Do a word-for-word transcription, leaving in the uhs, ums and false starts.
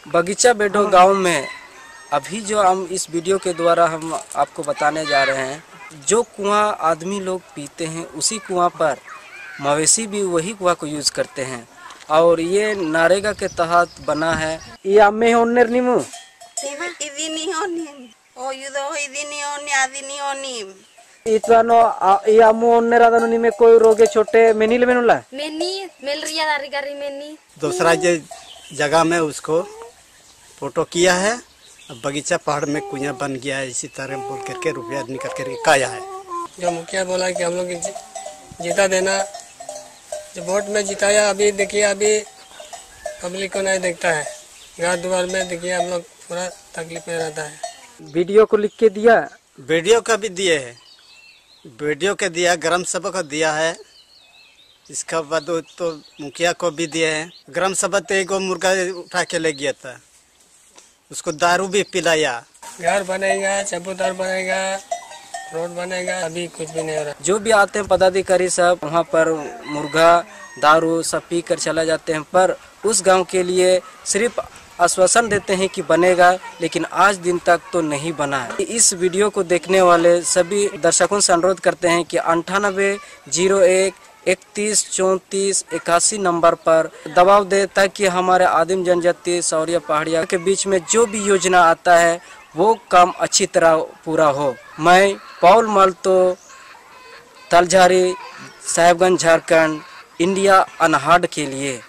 बगीचा बेडो गांव में अभी जो हम इस वीडियो के द्वारा हम आपको बताने जा रहे हैं, जो कुआं आदमी लोग पीते हैं उसी कुआं पर मवेशी भी वही कुआं को यूज करते हैं और ये नरेगा के तहत बना है। ये अम्मे होन्नेर निमु idini honi o yudo idini honi adini honi इतवानो ये अम्मू होन्नेर आदनो निमे कोई रोगे छोटे मेनील मेनुला मेनी मेल रिया दारी करी मेनी दूसरा जगह में उसको फोटो किया है। बगीचा पहाड़ में कुआं बन गया है, इसी तरह बोल करके रुपया निकल करके काया है। जो मुखिया बोला कि हम लोग जीता देना, जो वोट में जिताया, अभी देखिए अभी पब्लिक को नहीं देखता है। घर द्वार में देखिए हम लोग पूरा तकलीफ में रहता है। वीडियो को लिख के दिया, वीडियो का भी दिए है, वीडियो के दिया, ग्राम सभा को दिया है, इसका बाद तो मुखिया को भी दिए हैं। ग्राम सभा तो एक मुर्गा उठा के ले गया था, उसको दारू भी पिलाया। घर बनेगा, चबूतर बनेगा, रोड बनेगा, अभी कुछ भी नहीं हो रहा। जो भी आते हैं पदाधिकारी सब वहाँ पर मुर्गा दारू सब पी कर चला जाते हैं, पर उस गांव के लिए सिर्फ आश्वासन देते हैं कि बनेगा, लेकिन आज दिन तक तो नहीं बना है। इस वीडियो को देखने वाले सभी दर्शकों से अनुरोध करते हैं कि अंठानबे जीरो एक इकतीस चौंतीस इक्यासी नंबर पर दबाव दे, ताकि हमारे आदिम जनजाति सौरिया पहाड़िया के बीच में जो भी योजना आता है वो काम अच्छी तरह पूरा हो। मैं Paul Malto, Taljhari, Sahebganj, Jharkhand, India unheard के लिए।